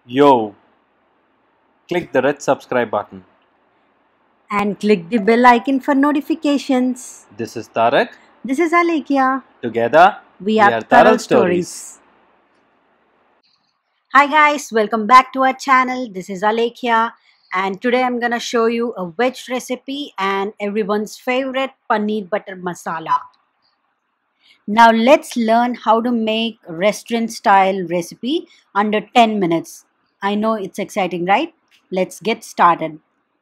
Yo, click the red subscribe button. And click the bell icon for notifications. This is Tarak. This is Alekhya. Together, We are Tarak Stories. Hi guys, welcome back to our channel. This is Alekhya, and today I'm gonna show you a veg recipe and everyone's favorite paneer butter masala. Now let's learn how to make restaurant style recipe under 10 minutes. I know it's exciting, right? Let's get started.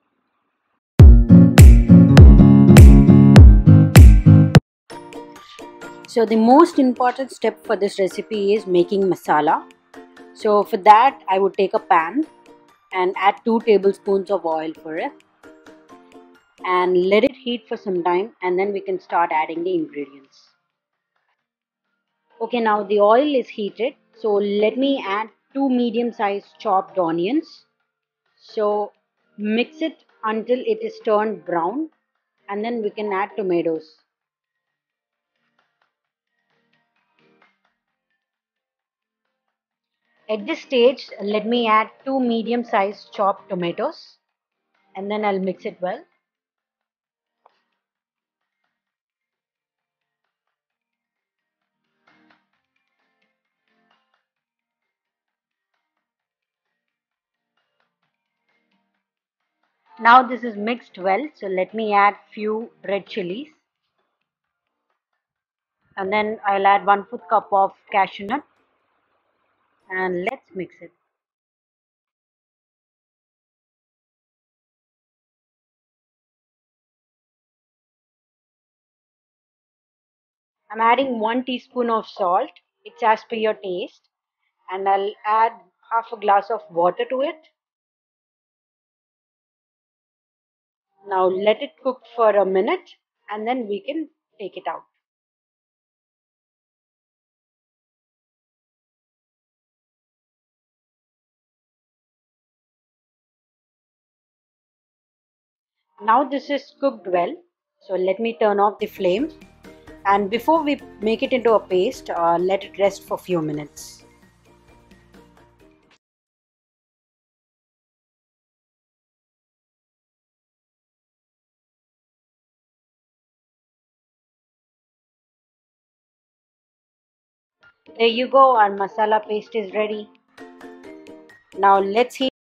So the most important step for this recipe is making masala. So for that I would take a pan and add 2 tablespoons of oil for it and let it heat for some time, and then we can start adding the ingredients. Okay, now the oil is heated, so let me add 2 medium-sized chopped onions. So mix it until it is turned brown, and then we can add tomatoes. At this stage, let me add 2 medium-sized chopped tomatoes, and then I'll mix it well. Now this is mixed well, so let me add few red chillies, and then I'll add 1/4 cup of cashew nut, and let's mix it. I'm adding 1 teaspoon of salt. It's as per your taste, and I'll add half a glass of water to it. Now let it cook for a minute, and then we can take it out. Now this is cooked well, so let me turn off the flame, and before we make it into a paste, let it rest for a few minutes. There you go, our masala paste is ready. Now let's heat.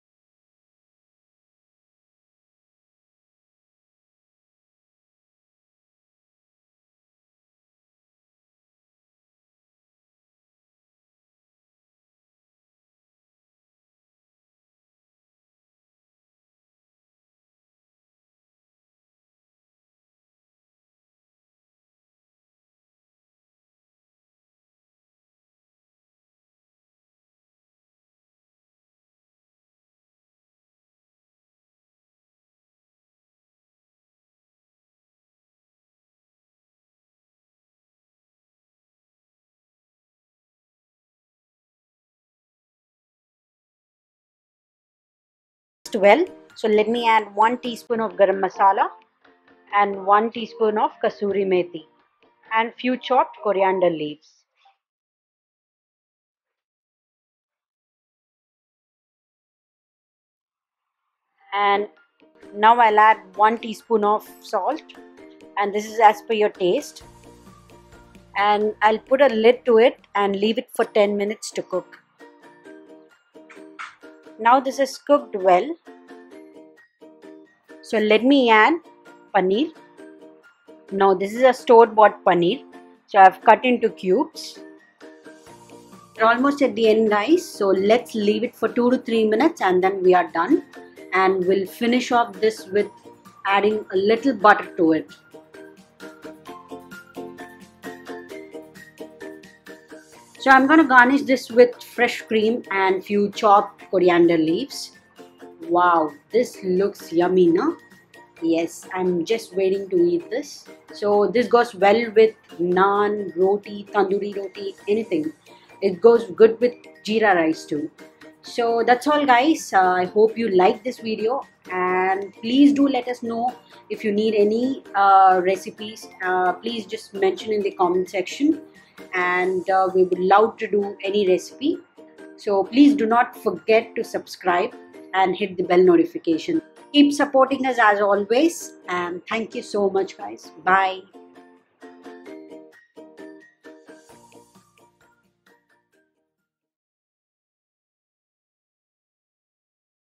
Well, so let me add 1 teaspoon of Garam Masala and 1 teaspoon of Kasuri Methi and few chopped coriander leaves. And now I'll add 1 teaspoon of salt, and this is as per your taste, and I'll put a lid to it and leave it for 10 minutes to cook. Now this is cooked well, so let me add paneer. Now this is a store-bought paneer, so I've cut into cubes. We're almost at the end, guys, so let's leave it for 2 to 3 minutes and then we are done, and we'll finish off this with adding a little butter to it. So I'm going to garnish this with fresh cream and few chopped coriander leaves. Wow, this looks yummy, no? Yes, I'm just waiting to eat this. So this goes well with naan, roti, tandoori roti, anything. It goes good with jeera rice too. So that's all, guys. I hope you like this video, and please do let us know if you need any recipes. Please just mention in the comment section, and we would love to do any recipe. So please do not forget to subscribe and hit the bell notification. Keep supporting us as always, and thank you so much, guys. Bye.